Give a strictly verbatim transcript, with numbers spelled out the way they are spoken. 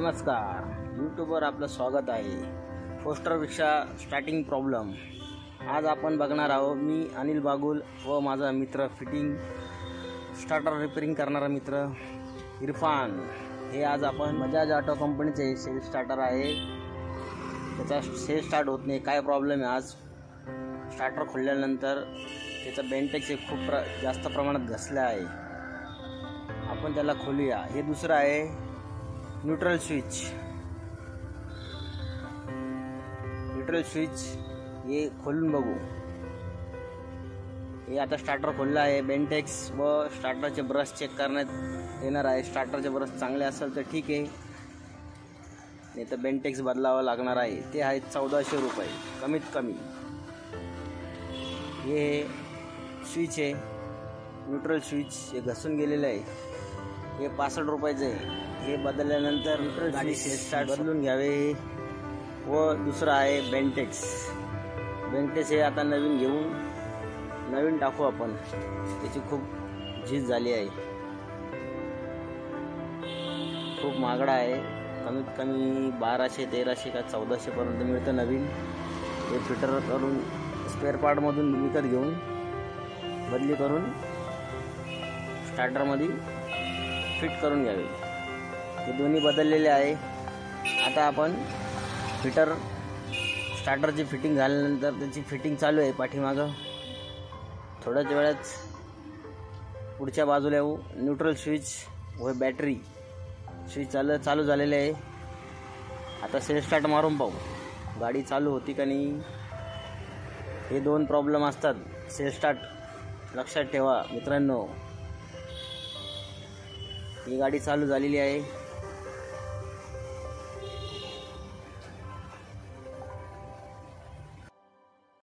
नमस्कार, यूट्यूबवर आपलं स्वागत आहे. Poster rickshaw starting problem. आज आपण बघणार आहोत. मी अनिल बागुल व माझा मित्र फिटिंग स्टार्टर रिपेअरिंग करणारा मित्र इरफान हे आज आपण बजाज ऑटो कंपनीचे सेल्फ स्टार्टर आहे. त्याचा सेल्फ स्टार्ट होत नाही, काय प्रॉब्लेम आहे. आज स्टार्टर खोलल्यानंतर त्याचा बेंटेक्स खूप प्र जास्त प्रमाणात घसला आहे. आपण त्याला खोलूया. हे दुसरं आहे न्यूट्रल स्विच. न्यूट्रल स्विच हे खोलून बघू. हे आता स्टार्टर खोललं आहे. बेंटेक्स व स्टार्टरचे ब्रश चेक करण्यात येणार आहे. स्टार्टरचे ब्रश चांगले असेल तर ठीक आहे, नाही तर बेंटेक्स बदलावं लागणार आहे. ते आहे चौदाशे रुपये कमीत कमी. हे स्विच आहे न्यूट्रल स्विच, हे घसून गेलेलं आहे. हे पासष्ट रुपयाचं आहे. हे बदलल्यानंतर गाडी स्टार्ट बदलून घ्यावे. व दुसरं आहे बेंटेक्स. बेंटेक्स हे आता नवीन घेऊन नवीन टाकू आपण. त्याची खूप झीज झाली आहे, खूप महागडा आहे. कमीत कमी बाराशे तेराशे का चौदाशेपर्यंत मिळतं नवीन. हे फिटर करून स्पेअर पार्टमधून विकत घेऊन बदली करून स्टार्टरमध्ये फिट करून घ्यावे. हे दोन्ही बदललेले आहे. आता आपण फिटर स्टार्टरची फिटिंग झाल्यानंतर त्याची फिटिंग चालू आहे पाठीमागं. थोड्याच वेळात पुढच्या बाजूला येऊ. न्यूट्रल स्विच व बॅटरी स्विच चालू चालू झालेले आहे. आता सेल्फ स्टार्ट मारून पाहू गाडी चालू होती का नाही. हे दोन प्रॉब्लेम असतात सेल्फ स्टार्ट, लक्षात ठेवा मित्रांनो. ही गाडी चालू झालेली आहे.